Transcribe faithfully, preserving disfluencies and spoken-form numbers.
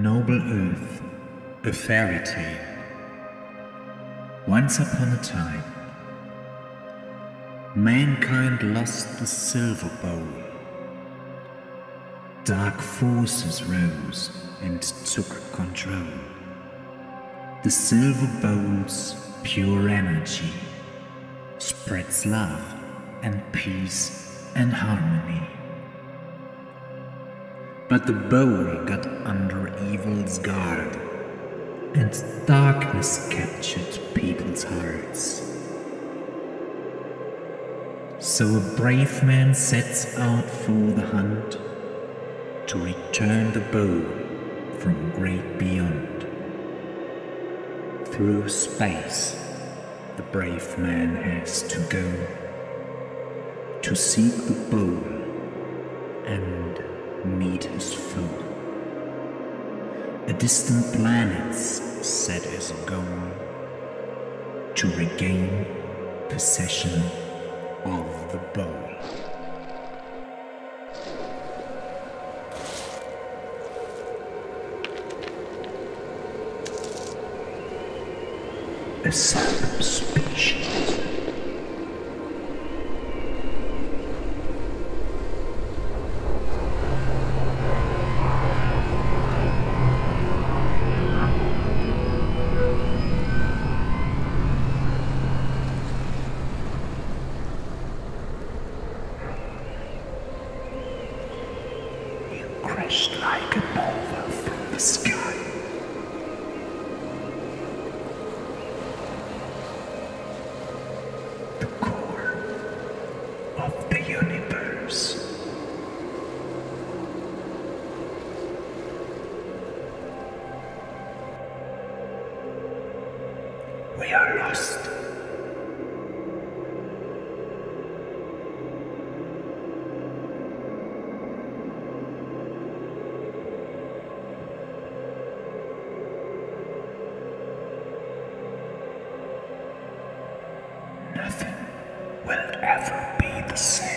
Noble Earth, a fairy tale. Once upon a time, mankind lost the silver bowl. Dark forces rose and took control. The silver bowl's pure energy spreads love and peace and harmony. But the bowl got under evil's guard, and darkness captured people's hearts. So a brave man sets out for the hunt to return the bowl from great beyond. Through space, the brave man has to go to seek the bowl and meet his foe. A distant planet's set as a goal to regain possession of the bowl. A subspecies. Crashed like a nova from the sky. The core of the universe. We are lost. Nothing will ever be the same.